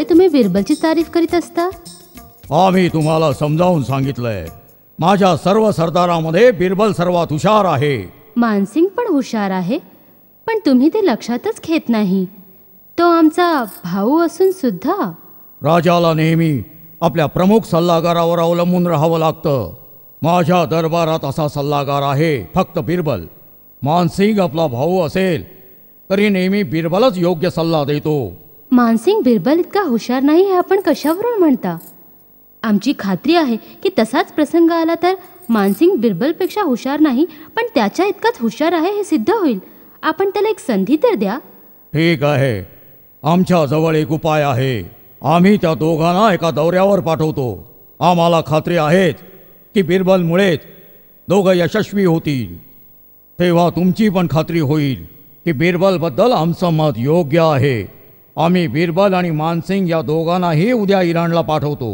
तुम्ही बिरबलची तारीफ करीत असता? आम्ही तुम्हाला समजावून सांगितलंय, माझ्या सर्व सरदारामध्ये बिरबल सर्वात हुशार आहे. मानसिंग पण हुशार आहे, पण तुम्ही ते लक्षातच घेत नाही. तो आमचा भाऊ असून सुद्धा. राजाला नेहमी आपल्या प्रमुख सल्लागारावर अवलंबून राहावं लागतं. माझ्या दरबारात असा सल्लागार आहे फक्त बिरबल. मानसिंग आपला भाऊ असेल तरी नेहमी बिरबलच योग्य सल्ला देतो. मानसिंग बिरबल इतका हुशार नाही हे आपण कशावरून म्हणता? आमची खात्री आहे की तसाच प्रसंग आला तर मानसिंग बिरबलपेक्षा हुशार नाही, पण त्याच्या इतकाच हुशार आहे हे सिद्ध होईल. आपण त्याला एक संधी तर द्या. ठीक आहे, आमच्या जवळ एक उपाय आहे. आम्ही त्या दोघांना एका दौऱ्यावर पाठवतो. आम्हाला खात्री आहेच की बिरबलमुळेच दोघं यशस्वी होतील. तेव्हा तुमची पण खात्री होईल की बिरबलबद्दल आमचं मत योग्य आहे. आम्ही बिरबल आणि मानसिंग या दोघांनाही उद्या इराणला पाठवतो.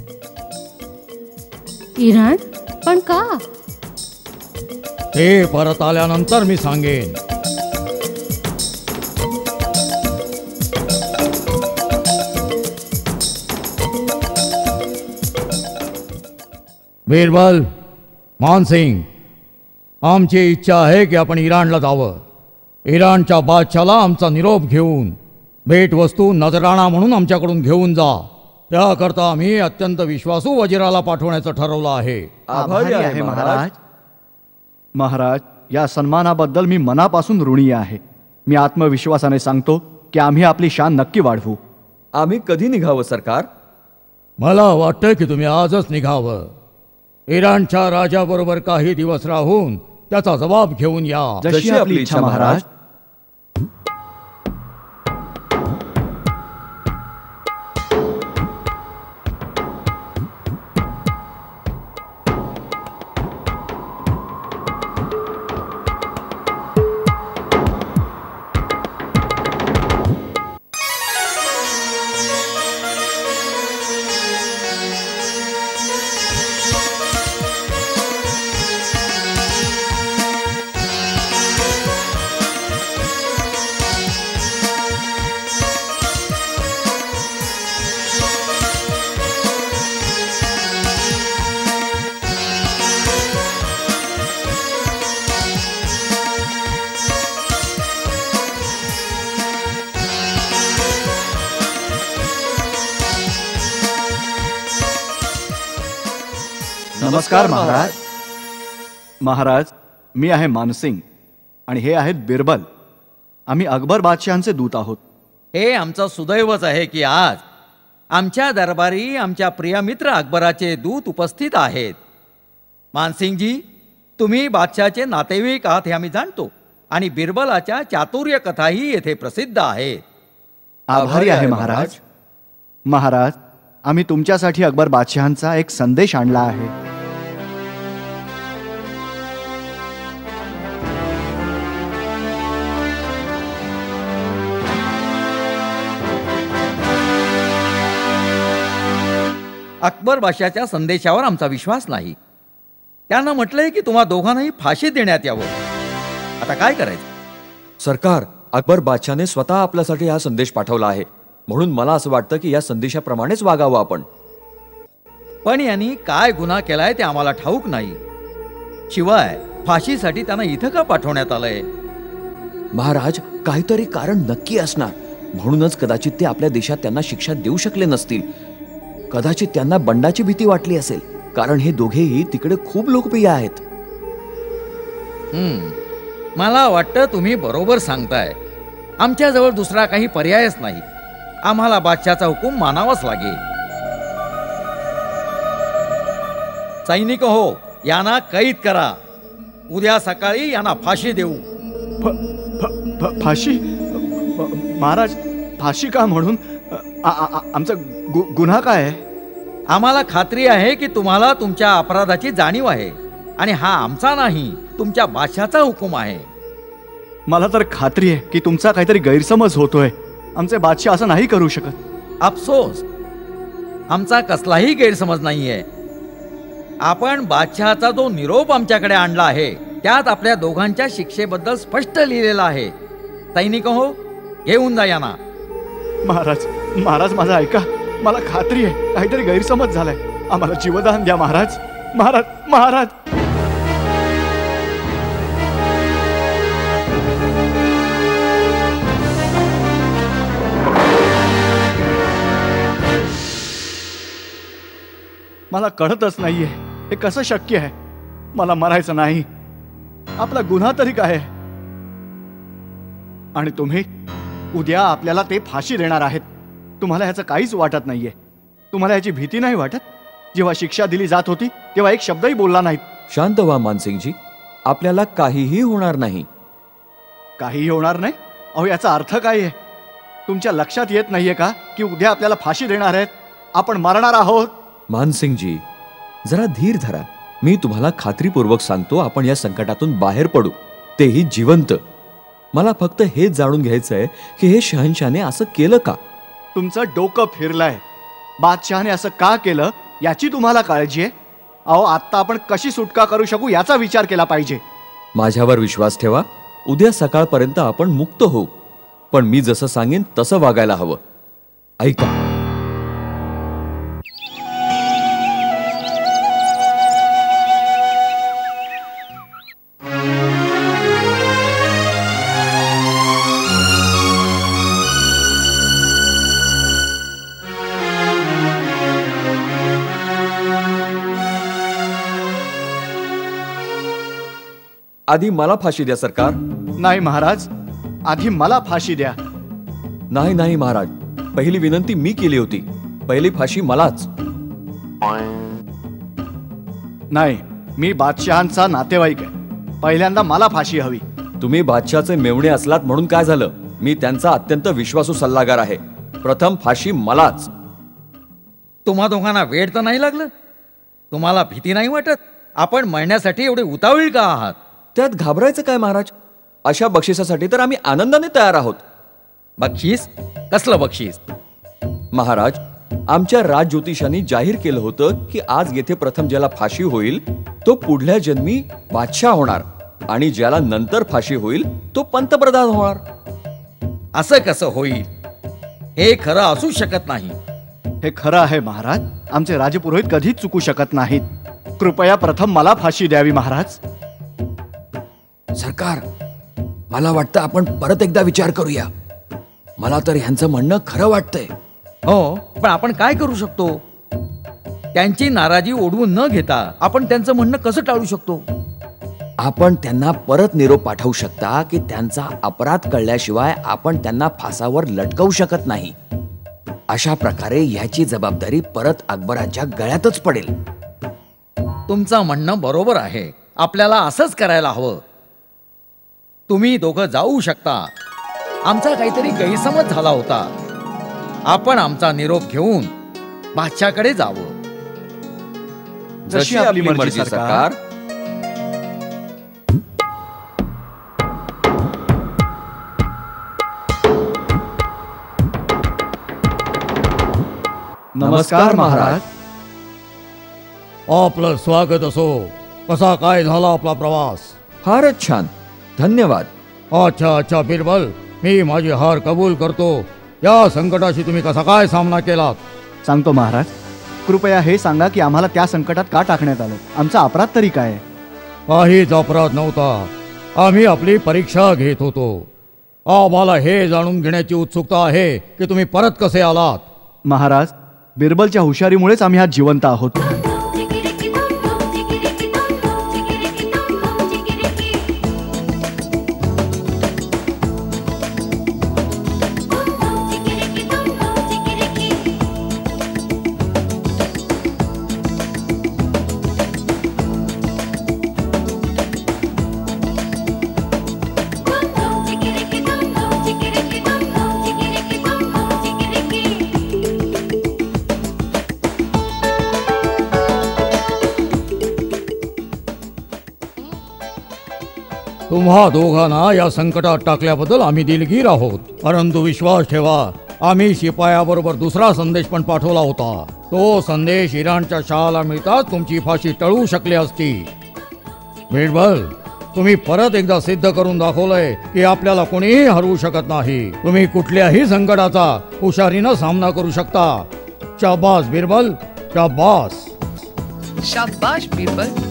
इराण? पण का? ते परत आल्यानंतर मी सांगेन. बिरबल, मानसिंग, आमची इच्छा आहे की आपण इराणला जावं. इराणच्या बादशाला आमचा निरोप घेऊन भेटवस्तू नजराणा म्हणून आमच्याकडून घेऊन जा. त्याकरता आम्ही अत्यंत विश्वासू वजिराला पाठवण्याचं ठरवलं आहे. आभारी आहे महाराज. महाराज, या सन्मानाबद्दल मी मनापासून ऋणी आहे. मी आत्मविश्वासाने सांगतो की आम्ही आपली शान नक्की वाढवू. आम्ही कधी निघावं सरकार? मला वाटतं की तुम्ही आजच निघावं. इराणच्या राजाबरोबर काही दिवस राहून त्याचा जबाब घेऊन या. जशी आपली इच्छा महाराज. नमस्कार महाराज. महाराज, मी आहे मानसिंग आणि हे आहेत बिरबल. आम्ही अकबर बादशहांचे दूत आहोत. हे आमचं सुदैवच आहे की आज आमच्या दरबारी आमच्या प्रिय मित्र अकबराचे दूत उपस्थित आहेत. मानसिंगजी, तुम्ही बादशहाचे नातेवाईक आहात हे आम्ही जाणतो आणि बिरबलाच्या चातुर्य कथाही येथे प्रसिद्ध आहेत. आभारी आहे महाराज. महाराज, आम्ही तुमच्यासाठी अकबर बादशहांचा एक संदेश आणला आहे. अकबर बादशाच्या संदेशावर आमचा विश्वास नाही. त्यानं म्हटलंय की तुम्हा दोघांनाही फाशी देण्यात यावं. आता काय करायचं? सरकार, अकबर बादशाने स्वतः आपल्यासाठी हा संदेश पाठवला आहे, म्हणून मला असं वाटतं की या संदेशाप्रमाणेच वागावं आपण. पण यांनी काय गुन्हा केलाय ते आम्हाला ठाऊक नाही. शिवाय फाशीसाठी त्यांना इथं का पाठवण्यात आलंय? महाराज, काहीतरी कारण नक्की असणार, म्हणूनच कदाचित ते आपल्या देशात त्यांना शिक्षा देऊ शकले नसतील. कदाचित त्यांना बंडाची भीती वाटली असेल, कारण हे दोघेही तिकडे खूप लोकप्रिय आहेत. मला वाटतं तुम्ही बरोबर सांगताय. आमच्याजवळ दुसरा काही पर्यायच नाही. आम्हाला बादशाचा हुकूम मानावाच लागेल. सैनिक हो, यांना कैद करा. उद्या सकाळी यांना फाशी देऊ. फाशी? महाराज, फाशी का म्हणून? आमचा गुन्हा काय आहे? आम्हाला खात्री आहे की तुम्हाला तुमच्या अपराधाची जाणीव आहे आणि हा आमचा नाही, तुमच्या बादशाचा हुकूम आहे. मला तर खात्री आहे की तुमचा काहीतरी गैरसमज होतोय. आमचे बादशाह असं नाही करू शकत. अफसोस, आमचा कसलाही गैरसमज नाहीये. आपण बादशहाचा जो निरोप आमच्याकडे आणला आहे त्यात आपल्या दोघांच्या शिक्षेबद्दल स्पष्ट लिहिलेलं आहे. सैनिक हो, घेऊन जा यांना. महाराज, महाराज माझा ऐका, मला खात्री आहे काहीतरी गैरसमज झालाय. आम्हाला जीवदान द्या महाराज. महाराज महाराज मला कळतच नाहीये हे कसं शक्य आहे. मला मरायचं नाही. आपला गुन्हा तरी काय आहे? आणि तुम्ही उद्या आपल्याला ते फाशी देणार आहेत. तुम्हाला ह्याचं काहीच वाटत नाहीये. तुम्हाला याची भीती नाही वाटत? जेव्हा शिक्षा दिली जात होती तेव्हा एक शब्दही बोलला नाहीत. शांत व्हा मानसिंगजी, आपल्याला काहीही होणार नाही. काहीही होणार नाही? अहो याचा अर्थ काय आहे? तुमच्या लक्षात येत नाहीये का की उद्या आपल्याला फाशी देणार आहेत? आपण मरणार आहोत. मानसिंगजी, जरा धीर धरा. मी तुम्हाला खात्रीपूर्वक सांगतो, आपण या संकटातून बाहेर पडू, तेही जिवंत. मला फक्त हेच जाणून घ्यायचंय की हे शहनशाहने असं केलं का? तुमचं डोकं फिरलंय. बादशहाने असं का केलं याची तुम्हाला काळजी आहे? अहो आत्ता आपण कशी सुटका करू शकू याचा विचार केला पाहिजे. माझ्यावर विश्वास ठेवा. उद्या सकाळपर्यंत आपण मुक्त होऊ. पण मी जसं सांगेन तसं वागायला हवं. ऐका. आधी मला फाशी द्या सरकार. नाही महाराज, आधी मला फाशी द्या. नाही नाही महाराज, पहिली विनंती मी केली होती. पहिली फाशी मलाच. नाही, मी बादशहांचा नातेवाईक आहे. पहिल्यांदा मला फाशी हवी. तुम्ही बादशहाचे मेवणे असलात म्हणून काय झालं? मी त्यांचा अत्यंत विश्वासू सल्लागार आहे. प्रथम फाशी मलाच. तुम्हा दोघांना वेळ तर नाही लागलं? तुम्हाला भीती नाही वाटत? आपण मरण्यासाठी एवढे उतावीळ का आहात? त्यात घाबरायचं काय महाराज? अशा बक्षिसासाठी तर आम्ही आनंदाने तयार आहोत. बक्षीस? कसलं बक्षीस? महाराज, आमच्या राजज्योतिषांनी जाहीर केलं होतं की आज येथे प्रथम ज्याला फाशी होईल तो पुढल्या जन्मी बादशाह होणार आणि ज्याला नंतर फाशी होईल तो पंतप्रधान होणार. असं कसं होईल? हे खरं असू शकत नाही. हे खरं आहे महाराज. आमचे राजपुरोहित कधीच चुकू शकत नाहीत. कृपया प्रथम मला फाशी द्यावी महाराज. सरकार, मला वाटतं आपण परत एकदा विचार करूया. मला तर ह्यांचं म्हणणं खरं वाटतंय. हो, पण आपण काय करू शकतो? त्यांची नाराजी ओढवून न घेता आपण त्यांचं म्हणणं कसं टाळू शकतो? आपण त्यांना परत निरोप पाठवू शकता की त्यांचा अपराध कळल्याशिवाय आपण त्यांना फासावर लटकवू शकत नाही. अशा प्रकारे ह्याची जबाबदारी परत अकबराच्या गळ्यातच पडेल. तुमचं म्हणणं बरोबर आहे. आपल्याला असंच करायला हवं. तुम्ही दोघं जाऊ शकता. आमचा काहीतरी गैरसमज झाला होता. आपण आमचा निरोप घेऊन बादशाहकडे जावं. जशी आपली मर्जी सरकार. नमस्कार महाराज. आपलं स्वागत असो. कसा काय झाला आपला प्रवास? फारच छान, धन्यवाद. अच्छा अच्छा बिरबल, मी माझी हार कबूल करतो. या संकटाशी तुम्ही कसा काय सामना केलात? सांगतो महाराज. कृपया हे सांगा की आम्हाला त्या संकटात का टाकण्यात आलं? आमचा अपराध तरी काय आहे? काहीच अपराध नव्हता. आम्ही आपली परीक्षा घेत होतो. आम्हाला हे जाणून घेण्याची उत्सुकता आहे की तुम्ही परत कसे आलात. महाराज, बिरबलच्या हुशारीमुळेच आम्ही आज जिवंत आहोत. तुम्हा दोघांना या संकटात टाकल्याबद्दल आम्ही दिलगीर आहोत. परंतु विश्वास ठेवा, आम्ही शिपायाबरोबर दुसरा संदेश पण पाठवला होता. तो संदेश इराणच्या शहाला मिळताच तुमची फाशी टळू शकली असती. बिरबल, तुम्ही परत एकदा सिद्ध करून दाखवलंय की आपल्याला कोणीही हरवू शकत नाही. तुम्ही कुठल्याही संकटाचा हुशारीनं सामना करू शकता. शाबास बिरबल, शाबास. शाबाश बिरबल.